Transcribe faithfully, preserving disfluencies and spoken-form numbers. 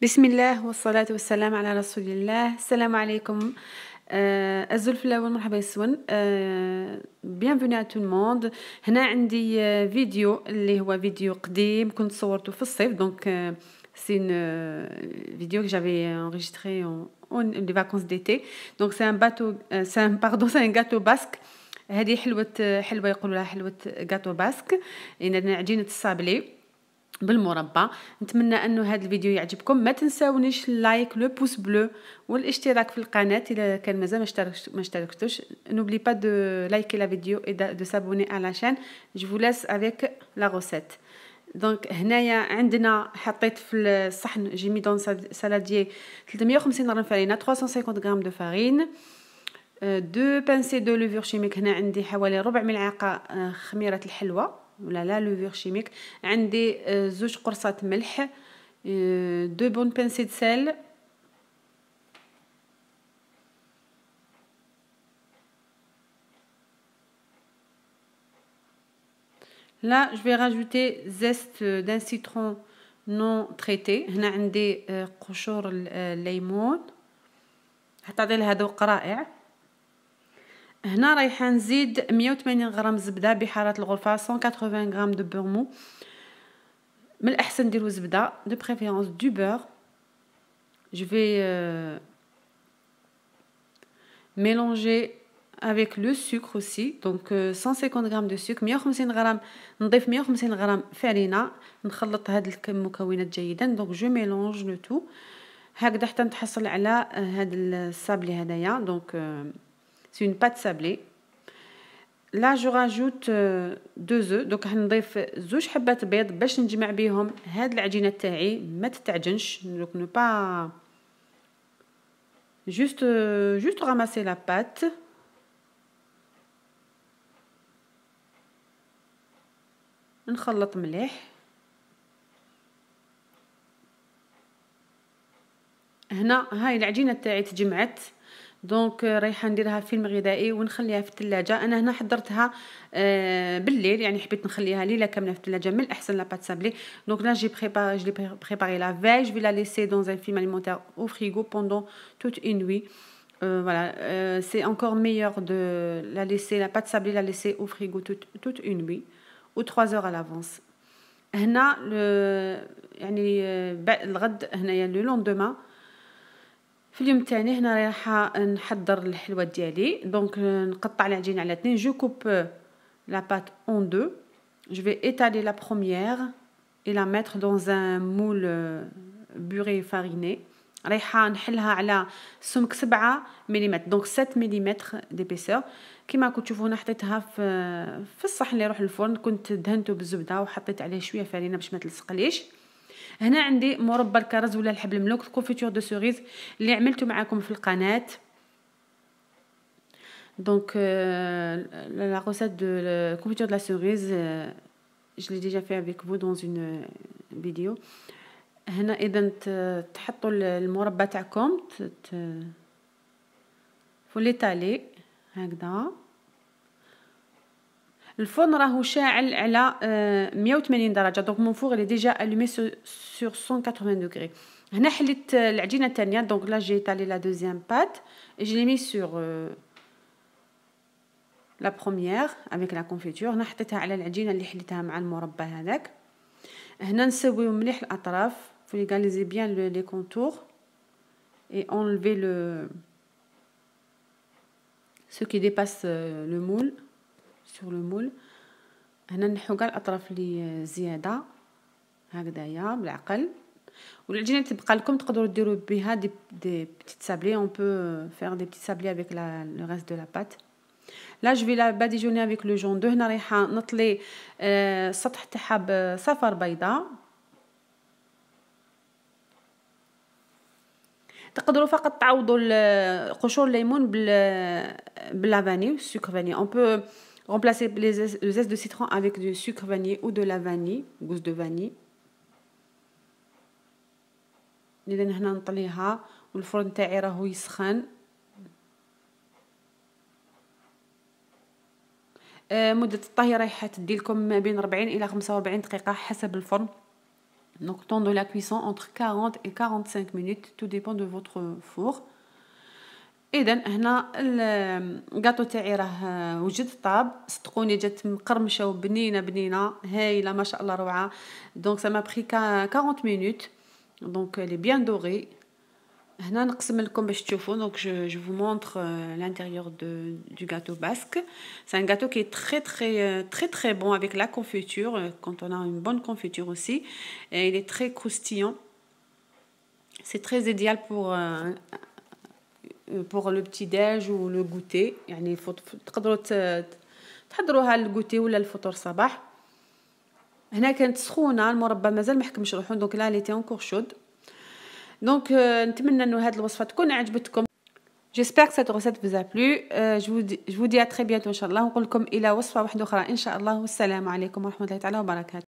بسم الله والصلاة والسلام على رسول الله. السلام عليكم آه، الزلف الأول، مرحبا يسون. آه، bienvenue à tout le monde. هنا عندي آه، فيديو اللي هو فيديو قديم كنت صورته في الصيف. دونك آه، c'est une euh, vidéo que j'avais enregistrée en, en les vacances d'été. Donc c'est un bateau euh, c'est un pardon c'est un gâteau basque. هذه حلوة حلوة يقولوا لها حلوة gâteau basque. عندنا عجينة الصابلي بالمربى. نتمنى انه هذا الفيديو يعجبكم. ما تنساونيش اللايك، لو بوس بلو، والاشتراك في القناه اذا كان مازال ما اشتركتش ما اشتركتوش. n'oublie pas de liker la vidéo et de s'abonner à la chaîne. je vous laisse avec la recette. دونك هنايا عندنا حطيت في الصحن جيمي دون سالاديي ثلاثمية وخمسين غرام فرينه، ثلاثمية وخمسين غرام دو فارين، دو بانسي دو لوفور شيميك. هنا عندي حوالي ربع ملعقه خميره الحلوى ولا لا لوفور شيميك. عندي زوج قرصات ملح، دو بون بانسي د سيل، Là, je vais rajouter zeste d'un citron non traité. هنا عندي قشور الليمون حتعطي لها ذوق رائع. هنا رايحه نزيد مية وثمانين غرام زبده بحراره الغرفه، مية وثمانين غرام دو بورمو. من الاحسن ديروا زبده دو بريفيرونس دو بور. je vais euh, mélanger avec le sucre aussi. donc euh, cent cinquante غرام de sucre، مية وخمسين غرام. نضيف مية وخمسين غرام فرينه، نخلط هاد المكونات جيدا. دونك جو ميلونج لو تو هكذا حتى نتحصل على هاد الصابلي هدايا. دونك سي اون بات صابلي. لا جو راجوت دو زو. دوك نضيف زوج حبات بيض باش نجمع بيهم هاد العجينه تاعي ما تتعجنش. دونك نو با جوست جوست راماسي لا بات. نخلط مليح. هنا هاي العجينه تاعي تجمعت. دونك رايحه نديرها فيلم غذائي ونخليها في الثلاجه. انا هنا حضرتها آه بالليل، يعني حبيت نخليها ليله كامله في الثلاجه. من الاحسن لا بات سابلي. دونك لا جي بريباري جي بريباري لا فيج. جو في لا ليسي دون ان فيلم alimentaire au frigo pendant toute une nuit. Euh, voilà, euh, c'est encore meilleur de la laisser, la pâte sablée, la laisser au frigo toute, toute une nuit ou trois heures à l'avance. هنا يعني الغد هنايا لو لوندوما في اليوم الثاني. هنا رايحه نحضر الحلوى ديالي. دونك نقطع العجين على اثنين. جو كوب لا بات اون دو. je vais étaler la première et la mettre dans un moule beurré fariné. رايحه نحلها على سمك سبعة مليمتر. دونك سبعة مليمتر ديبيسور. كما راكم تشوفوا هنا حطيتها في في الصحن اللي يروح للفرن. كنت دهنته بالزبده وحطيت عليه شويه فرينه باش ما تلصقليش. هنا عندي مربى الكرز ولا الحبل الملوك، كونفيتور دو سوريز اللي عملته معاكم في القناه. دونك لا recette de la confiture de la cerise je l'ai déjà fait avec vous dans une vidéo. هنا اذا تحطوا المربى تاعكم فوليتالي هكذا. الفرن راهو شاعل على مية وثمانين درجه. دونك مون فور اللي ديجا الومي سور مية وثمانين دوغري. هنا حليت العجينه الثانيه. دونك لا جي تالي لا دوزيام بات et je l'ai mis sur euh, la première avec la confiture. هنا حطيتها على العجينه اللي حليتها مع المربى هذاك. هنا نسويو مليح الاطراف. faut égaliser bien le, les contours et enlever le ce qui dépasse le moule sur le moule. هنا نحو كاع الاطراف اللي زياده هكذايا بالعقل. والعجينه تبقى لكم تقدروا ديروا بها دي دي بيتيت سابلي. on peut faire des petits sablés avec la le reste de la pâte. là je vais la badigeonner avec le jaune d'œuf. هنا رايحه نطلي السطح تاعها بصفر بيضاء. تقدروا فقط تعوضوا قشور الليمون بال باللافاني السكر فاني. on peut remplacer les le zeste de citron avec du sucre vanillé ou de la vanille, gousse de vanille. اذا هنا نطليها والفرن تاعي راهو يسخن. مده الطهي رايحه تدي لكم ما بين أربعين الى خمسة وأربعين دقيقه حسب الفرن. Donc temps de la cuisson entre quarante et quarante-cinq minutes, tout dépend de votre four. اذا هنا الكاطو تاعي راه وجد طاب، صدقوني جات مقرمشه وبنينه بنينه هايله ما شاء الله روعه. دونك سا ما بري quarante minutes. دونك لي بيان دوغي. هنا نقسم لكم باش تشوفوا. دونك je, je vous montre euh, l'intérieur de du gâteau basque. C'est un gâteau qui est très très très très bon avec la confiture, quand on a une bonne confiture aussi, et il est très croustillant. C'est très idéal pour euh, pour le petit déj ou le goûter. يعني تقدروا تحضروها للغوتي ولا الفطور الصباح. هنا كانت سخونه، المربى مازال ما حكمش روحو، دونك لا ليتي اونكور شود. دونك نتمنى انه هذه الوصفه تكون عجبتكم. J'espère que cette recette vous a plu. Euh, je, vous dis, je vous dis à très bientôt إن شاء الله. ونقول لكم إلى وصفة واحدة أخرى إن شاء الله. والسلام عليكم ورحمة الله تعالى وبركاته.